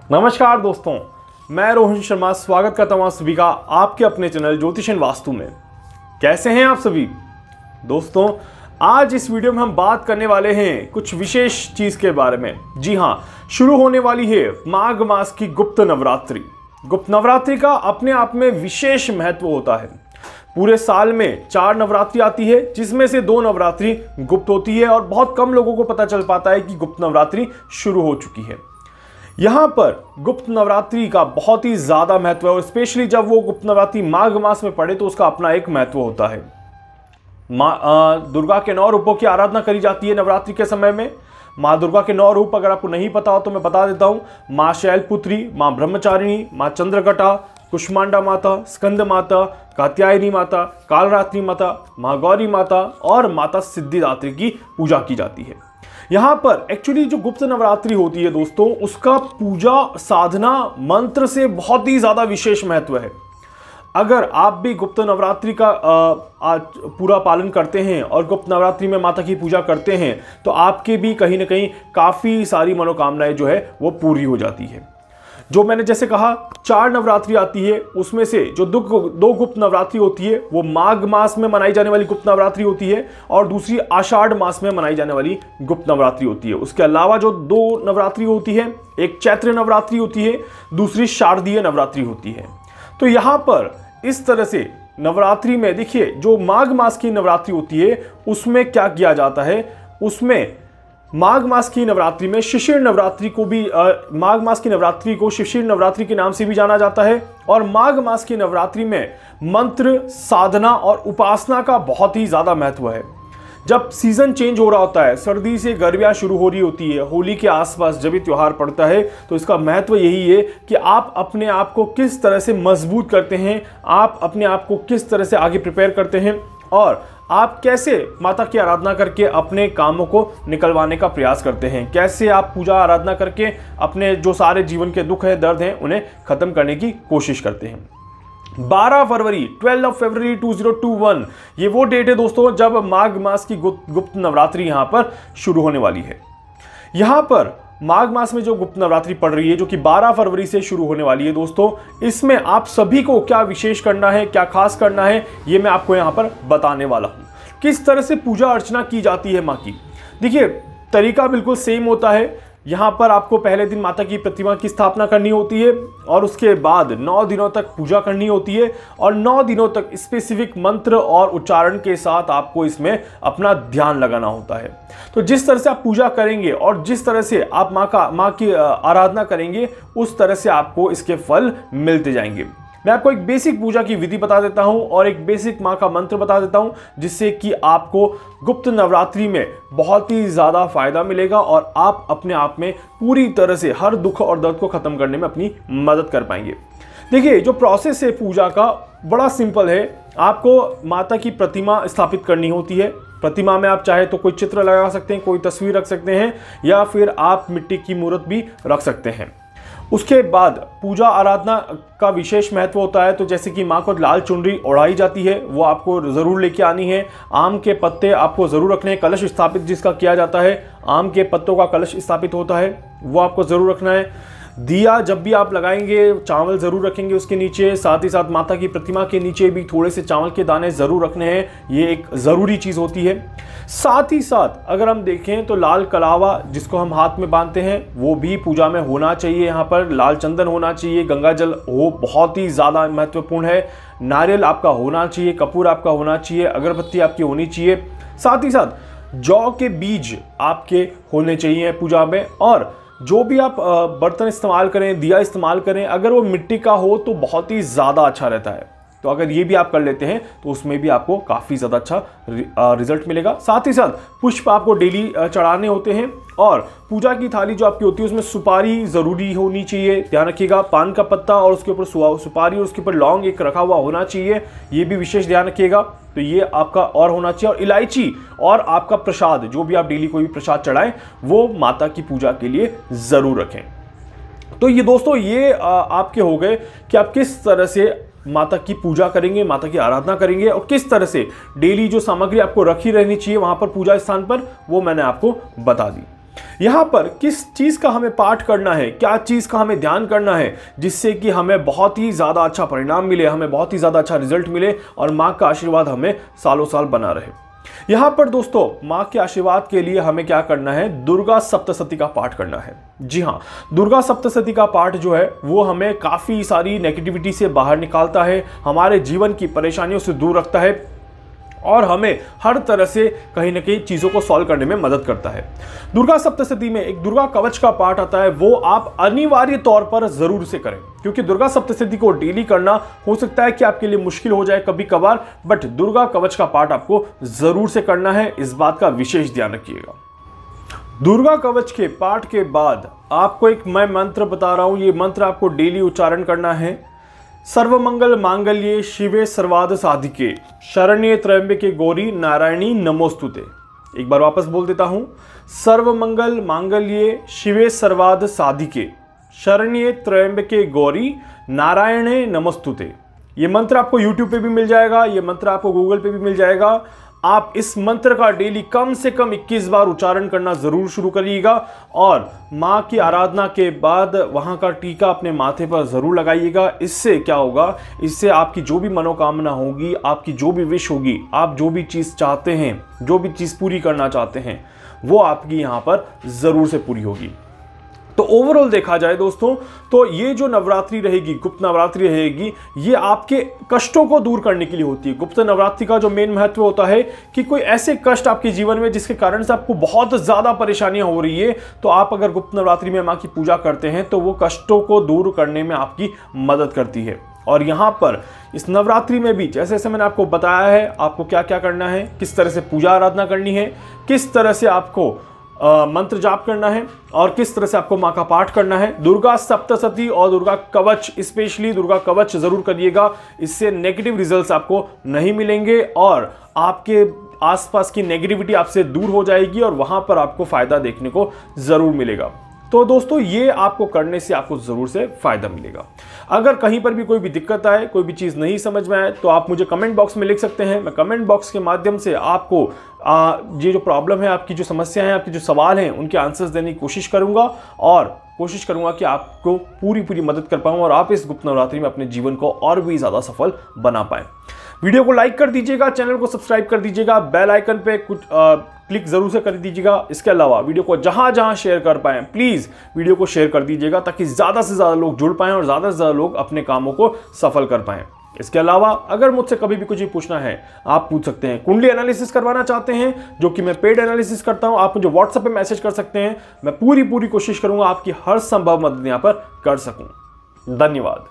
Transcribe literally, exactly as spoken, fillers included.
नमस्कार दोस्तों, मैं रोहन शर्मा स्वागत करता हूं सभी का आपके अपने चैनल ज्योतिष एंड वास्तु में। कैसे हैं आप सभी दोस्तों? आज इस वीडियो में हम बात करने वाले हैं कुछ विशेष चीज के बारे में। जी हां, शुरू होने वाली है माघ मास की गुप्त नवरात्रि। गुप्त नवरात्रि का अपने आप में विशेष महत्व होता है। पूरे साल में चार नवरात्रि आती है, जिसमें से दो नवरात्रि गुप्त होती है और बहुत कम लोगों को पता चल पाता है कि गुप्त नवरात्रि शुरू हो चुकी है। यहां पर गुप्त नवरात्रि का बहुत ही ज्यादा महत्व है और स्पेशली जब वो गुप्त नवरात्रि माघ मास में पड़े तो उसका अपना एक महत्व होता है। माँ दुर्गा के नौ रूपों की आराधना करी जाती है नवरात्रि के समय में। माँ दुर्गा के नौ रूप अगर आपको नहीं पता हो तो मैं बता देता हूँ। माँ शैलपुत्री, माँ ब्रह्मचारिणी, माँ चंद्रघटा, कुष्मांडा माता, स्कंद माता, कात्यायनी माता, कालरात्रि माता, माँ गौरी माता और माता सिद्धिदात्री की पूजा की जाती है। यहाँ पर एक्चुअली जो गुप्त नवरात्रि होती है दोस्तों, उसका पूजा साधना मंत्र से बहुत ही ज़्यादा विशेष महत्व है। अगर आप भी गुप्त नवरात्रि का आ, पूरा पालन करते हैं और गुप्त नवरात्रि में माता की पूजा करते हैं तो आपके भी कहीं ना कहीं काफ़ी सारी मनोकामनाएं जो है वो पूरी हो जाती है। जो मैंने जैसे कहा चार नवरात्रि आती है, उसमें से जो दो दो गुप्त नवरात्रि होती है वो माघ मास में मनाई जाने वाली गुप्त नवरात्रि होती है और दूसरी आषाढ़ मास में मनाई जाने वाली गुप्त नवरात्रि होती है। उसके अलावा जो दो नवरात्रि होती है, एक चैत्र नवरात्रि होती है, दूसरी शारदीय नवरात्रि होती है। तो यहाँ पर इस तरह से नवरात्रि में देखिए, जो माघ मास की नवरात्रि होती है उसमें क्या किया जाता है, उसमें माघ मास की नवरात्रि में शिशिर नवरात्रि को भी आ, माघ मास की नवरात्रि को शिशिर नवरात्रि के नाम से भी जाना जाता है। और माघ मास की नवरात्रि में मंत्र साधना और उपासना का बहुत ही ज़्यादा महत्व है। जब सीजन चेंज हो रहा होता है, सर्दी से गर्मियाँ शुरू हो रही होती है, होली के आसपास जब ये त्यौहार पड़ता है, तो इसका महत्व यही है कि आप अपने आप को किस तरह से मजबूत करते हैं, आप अपने आप को किस तरह से आगे प्रिपेयर करते हैं और आप कैसे माता की आराधना करके अपने कामों को निकलवाने का प्रयास करते हैं, कैसे आप पूजा आराधना करके अपने जो सारे जीवन के दुख है, दर्द हैं, उन्हें खत्म करने की कोशिश करते हैं। बारह फरवरी twelve of February two thousand इक्कीस ये वो डेट है दोस्तों जब माघ मास की गुप्त गुप्त नवरात्रि यहां पर शुरू होने वाली है। यहां पर माघ मास में जो गुप्त नवरात्रि पड़ रही है, जो कि बारह फरवरी से शुरू होने वाली है दोस्तों, इसमें आप सभी को क्या विशेष करना है, क्या खास करना है, ये मैं आपको यहां पर बताने वाला हूं। किस तरह से पूजा अर्चना की जाती है मां की, देखिए तरीका बिल्कुल सेम होता है। यहाँ पर आपको पहले दिन माता की प्रतिमा की स्थापना करनी होती है और उसके बाद नौ दिनों तक पूजा करनी होती है और नौ दिनों तक स्पेसिफिक मंत्र और उच्चारण के साथ आपको इसमें अपना ध्यान लगाना होता है। तो जिस तरह से आप पूजा करेंगे और जिस तरह से आप माँ का माँ की आराधना करेंगे, उस तरह से आपको इसके फल मिलते जाएंगे। मैं आपको एक बेसिक पूजा की विधि बता देता हूं और एक बेसिक माँ का मंत्र बता देता हूं, जिससे कि आपको गुप्त नवरात्रि में बहुत ही ज़्यादा फायदा मिलेगा और आप अपने आप में पूरी तरह से हर दुख और दर्द को ख़त्म करने में अपनी मदद कर पाएंगे। देखिए, जो प्रोसेस है पूजा का बड़ा सिंपल है। आपको माता की प्रतिमा स्थापित करनी होती है। प्रतिमा में आप चाहे तो कोई चित्र लगा सकते हैं, कोई तस्वीर रख सकते हैं या फिर आप मिट्टी की मूर्त भी रख सकते हैं। उसके बाद पूजा आराधना का विशेष महत्व होता है। तो जैसे कि माँ को लाल चुनरी ओढ़ाई जाती है, वो आपको ज़रूर लेके आनी है। आम के पत्ते आपको ज़रूर रखने हैं। कलश स्थापित जिसका किया जाता है, आम के पत्तों का कलश स्थापित होता है, वो आपको ज़रूर रखना है। दिया जब भी आप लगाएंगे, चावल ज़रूर रखेंगे उसके नीचे। साथ ही साथ माता की प्रतिमा के नीचे भी थोड़े से चावल के दाने ज़रूर रखने हैं, ये एक ज़रूरी चीज़ होती है। साथ ही साथ अगर हम देखें तो लाल कलावा जिसको हम हाथ में बांधते हैं, वो भी पूजा में होना चाहिए। यहाँ पर लाल चंदन होना चाहिए, गंगा जल हो बहुत ही ज़्यादा महत्वपूर्ण है। नारियल आपका होना चाहिए, कपूर आपका होना चाहिए, अगरबत्ती आपकी होनी चाहिए। साथ ही साथ जौ के बीज आपके होने चाहिए पूजा में। और जो भी आप बर्तन इस्तेमाल करें, दिया इस्तेमाल करें, अगर वो मिट्टी का हो तो बहुत ही ज़्यादा अच्छा रहता है। तो अगर ये भी आप कर लेते हैं तो उसमें भी आपको काफ़ी ज़्यादा अच्छा रिजल्ट मिलेगा। साथ ही साथ पुष्प आपको डेली चढ़ाने होते हैं और पूजा की थाली जो आपकी होती है उसमें सुपारी ज़रूरी होनी चाहिए, ध्यान रखिएगा। पान का पत्ता और उसके ऊपर सुपारी और उसके ऊपर लौंग एक रखा हुआ होना चाहिए, ये भी विशेष ध्यान रखिएगा। तो ये आपका और होना चाहिए। और इलायची और आपका प्रसाद, जो भी आप डेली कोई भी प्रसाद चढ़ाएं, वो माता की पूजा के लिए ज़रूर रखें। तो ये दोस्तों ये आपके हो गए कि आप किस तरह से माता की पूजा करेंगे, माता की आराधना करेंगे और किस तरह से डेली जो सामग्री आपको रखी रहनी चाहिए वहां पर पूजा स्थान पर, वो मैंने आपको बता दी। यहाँ पर किस चीज़ का हमें पाठ करना है, क्या चीज़ का हमें ध्यान करना है जिससे कि हमें बहुत ही ज़्यादा अच्छा परिणाम मिले, हमें बहुत ही ज़्यादा अच्छा रिजल्ट मिले और माँ का आशीर्वाद हमें सालों साल बना रहे। यहाँ पर दोस्तों माँ के आशीर्वाद के लिए हमें क्या करना है, दुर्गा सप्तशती का पाठ करना है। जी हाँ, दुर्गा सप्तशती का पाठ जो है वो हमें काफ़ी सारी नेगेटिविटी से बाहर निकालता है, हमारे जीवन की परेशानियों से दूर रखता है और हमें हर तरह से कहीं ना कहीं चीज़ों को सॉल्व करने में मदद करता है। दुर्गा सप्तशती में एक दुर्गा कवच का पाठ आता है, वो आप अनिवार्य तौर पर ज़रूर से करें, क्योंकि दुर्गा सप्तशती को डेली करना हो सकता है कि आपके लिए मुश्किल हो जाए कभी कभार, बट दुर्गा कवच का पाठ आपको ज़रूर से करना है, इस बात का विशेष ध्यान रखिएगा। दुर्गा कवच के पाठ के बाद आपको एक मैं मंत्र बता रहा हूँ, ये मंत्र आपको डेली उच्चारण करना है। सर्वमंगल मांगल्ये शिवे सर्वार्थ साधिके शरण्ये त्र्यंबके गौरी नारायणी नमोस्तुते। एक बार वापस बोल देता हूं, सर्वमंगल मांगल्ये शिवे सर्वार्थ साधिके शरण्ये त्र्यंबके गौरी नारायणे नमोस्तुते। ये मंत्र आपको यूट्यूब पे भी मिल जाएगा, ये मंत्र आपको गूगल पे भी मिल जाएगा। आप इस मंत्र का डेली कम से कम इक्कीस बार उच्चारण करना जरूर शुरू करिएगा और माँ की आराधना के बाद वहाँ का टीका अपने माथे पर जरूर लगाइएगा। इससे क्या होगा, इससे आपकी जो भी मनोकामना होगी, आपकी जो भी विश होगी, आप जो भी चीज़ चाहते हैं, जो भी चीज़ पूरी करना चाहते हैं, वो आपकी यहाँ पर ज़रूर से पूरी होगी। तो ओवरऑल देखा जाए दोस्तों, तो ये जो नवरात्रि रहेगी, गुप्त नवरात्रि रहेगी, ये आपके कष्टों को दूर करने के लिए होती है। गुप्त नवरात्रि का जो मेन महत्व होता है कि कोई ऐसे कष्ट आपके जीवन में जिसके कारण से आपको बहुत ज़्यादा परेशानियां हो रही है, तो आप अगर गुप्त नवरात्रि में माँ की पूजा करते हैं तो वो कष्टों को दूर करने में आपकी मदद करती है। और यहाँ पर इस नवरात्रि में भी जैसे जैसे मैंने आपको बताया है, आपको क्या क्या करना है, किस तरह से पूजा आराधना करनी है, किस तरह से आपको आ, मंत्र जाप करना है और किस तरह से आपको माँ का पाठ करना है। दुर्गा सप्तशती और दुर्गा कवच, स्पेशली दुर्गा कवच जरूर करिएगा, इससे नेगेटिव रिजल्ट्स आपको नहीं मिलेंगे और आपके आसपास की नेगेटिविटी आपसे दूर हो जाएगी और वहां पर आपको फायदा देखने को जरूर मिलेगा। तो दोस्तों ये आपको करने से आपको जरूर से फायदा मिलेगा। अगर कहीं पर भी कोई भी दिक्कत आए, कोई भी चीज़ नहीं समझ में आए, तो आप मुझे कमेंट बॉक्स में लिख सकते हैं। मैं कमेंट बॉक्स के माध्यम से आपको आ, ये जो प्रॉब्लम है, आपकी जो समस्या है, आपके जो सवाल हैं, उनके आंसर्स देने की कोशिश करूंगा और कोशिश करूंगा कि आपको पूरी पूरी मदद कर पाऊँ और आप इस गुप्त नवरात्रि में अपने जीवन को और भी ज़्यादा सफल बना पाएँ। वीडियो को लाइक कर दीजिएगा, चैनल को सब्सक्राइब कर दीजिएगा, बेल आइकन पे कुछ आ, क्लिक जरूर से कर दीजिएगा। इसके अलावा वीडियो को जहां जहां शेयर कर पाएं, प्लीज वीडियो को शेयर कर दीजिएगा ताकि ज्यादा से ज्यादा लोग जुड़ पाएं और ज्यादा से ज्यादा लोग अपने कामों को सफल कर पाएं। इसके अलावा अगर मुझसे कभी भी कुछ भी पूछना है, आप पूछ सकते हैं। कुंडली एनालिसिस करवाना चाहते हैं, जो कि मैं पेड एनालिसिस करता हूं, आप मुझे व्हाट्सएप पे मैसेज कर सकते हैं। मैं पूरी पूरी कोशिश करूंगा आपकी हर संभव मदद यहां पर कर सकूं। धन्यवाद।